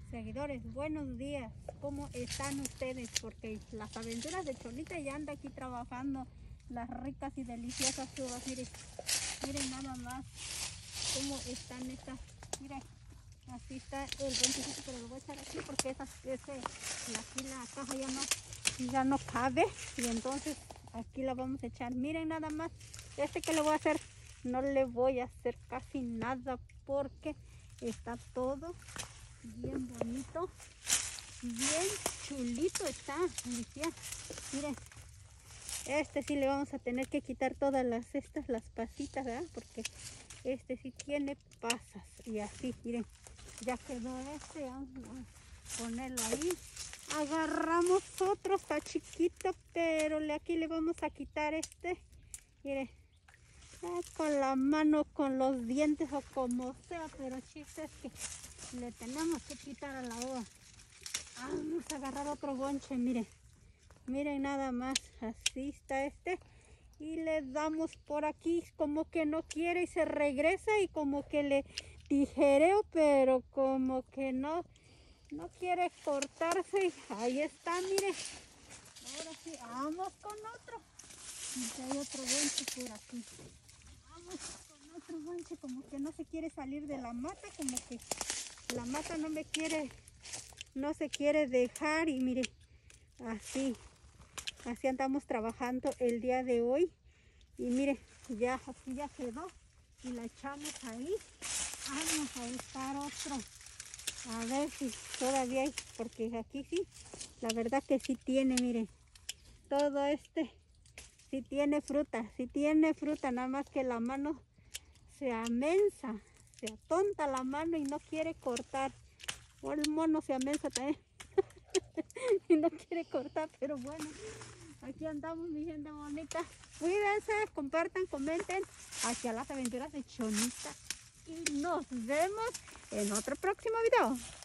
Seguidores, buenos días. ¿Cómo están ustedes? Porque las aventuras de Cholita ya anda aquí trabajando las ricas y deliciosas uvas. Miren, miren nada más cómo están estas. Miren, así está el 25, pero lo voy a echar aquí porque aquí la caja ya no cabe, y entonces aquí la vamos a echar. Miren nada más, que le voy a hacer, no le voy a hacer casi nada porque está todo bien bonito, bien chulito está. Miren, sí le vamos a tener que quitar todas las pasitas, ¿verdad? Porque sí tiene pasas. Y así, miren, ya quedó vamos a ponerlo ahí. Agarramos otro, está chiquito, pero aquí le vamos a quitar miren, con la mano, con los dientes o como sea, pero el chiste es que le tenemos que quitar a la uva. Vamos a agarrar otro bonche, miren, miren nada más, así está y le damos por aquí, como que no quiere y se regresa, y como que le tijereo, pero como que no quiere cortarse. Y ahí está, miren. Ahora sí, vamos con otro. Y hay otro bonche por aquí. Vamos con otro bonche, como que no se quiere salir de la mata, como que la mata no se quiere dejar. Y miren, así andamos trabajando el día de hoy. Y miren, así ya quedó, y la echamos ahí. Vamos a buscar otro, a ver si todavía hay, porque aquí sí, la verdad que sí tiene, miren, todo sí tiene fruta, nada más que la mano se amensa, se atonta la mano y no quiere cortar. O el mono se amensa también y no quiere cortar, pero bueno, aquí andamos, mi gente bonita. Cuídense, compartan, comenten hacia las aventuras de Chonita, y nos vemos en otro próximo video.